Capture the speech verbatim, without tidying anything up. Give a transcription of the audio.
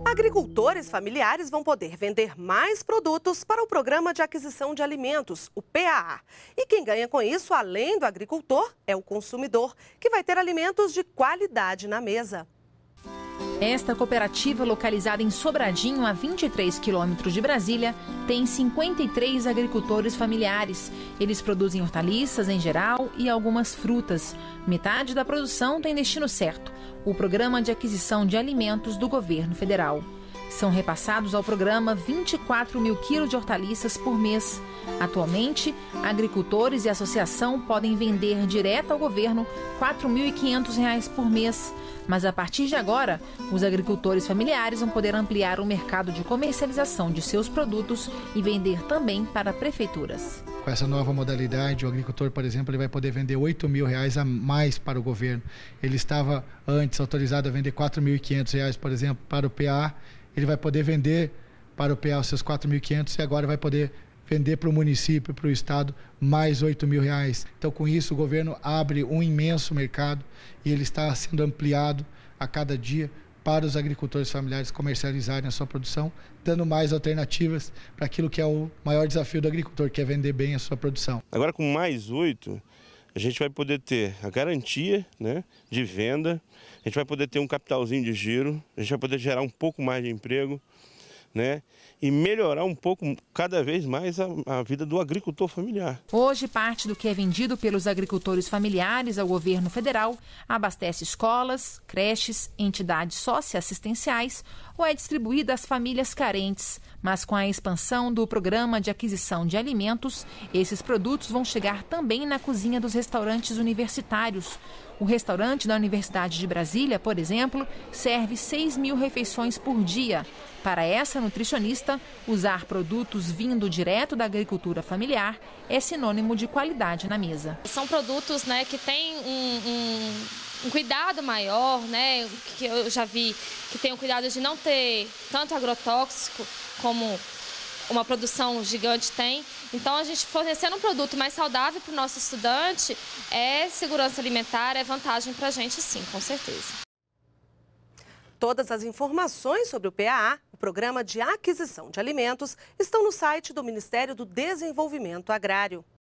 Agricultores familiares vão poder vender mais produtos para o Programa de Aquisição de Alimentos, o P A A. E quem ganha com isso, além do agricultor, é o consumidor, que vai ter alimentos de qualidade na mesa. Esta cooperativa, localizada em Sobradinho, a vinte e três quilômetros de Brasília, tem cinquenta e três agricultores familiares. Eles produzem hortaliças em geral e algumas frutas. Metade da produção tem destino certo: o Programa de Aquisição de Alimentos do Governo Federal. São repassados ao programa vinte e quatro mil quilos de hortaliças por mês. Atualmente, agricultores e associação podem vender direto ao governo quatro mil e quinhentos reais por mês. Mas a partir de agora, os agricultores familiares vão poder ampliar o mercado de comercialização de seus produtos e vender também para prefeituras. Com essa nova modalidade, o agricultor, por exemplo, ele vai poder vender oito mil reais a mais para o governo. Ele estava antes autorizado a vender quatro mil e quinhentos reais, por exemplo, para o P A A. Ele vai poder vender para o P A A os seus quatro mil e quinhentos e agora vai poder vender para o município, para o estado, mais oito mil reais. Então, com isso, o governo abre um imenso mercado e ele está sendo ampliado a cada dia para os agricultores familiares comercializarem a sua produção, dando mais alternativas para aquilo que é o maior desafio do agricultor, que é vender bem a sua produção. Agora, com mais oito, a gente vai poder ter a garantia, né, de venda, a gente vai poder ter um capitalzinho de giro, a gente vai poder gerar um pouco mais de emprego, né, e melhorar um pouco, cada vez mais, a, a vida do agricultor familiar. Hoje, parte do que é vendido pelos agricultores familiares ao governo federal abastece escolas, creches, entidades socioassistenciais ou é distribuída às famílias carentes. Mas com a expansão do Programa de Aquisição de Alimentos, esses produtos vão chegar também na cozinha dos restaurantes universitários. O restaurante da Universidade de Brasília, por exemplo, serve seis mil refeições por dia. Para essa nutricionista, usar produtos vindo direto da agricultura familiar é sinônimo de qualidade na mesa. São produtos, né, que têm um, um, um cuidado maior, né, que eu já vi que tem o cuidado de não ter tanto agrotóxico como uma produção gigante tem. Então, a gente fornecendo um produto mais saudável para o nosso estudante é segurança alimentar, é vantagem para a gente, sim, com certeza. Todas as informações sobre o P A A, o Programa de Aquisição de Alimentos, estão no site do Ministério do Desenvolvimento Agrário.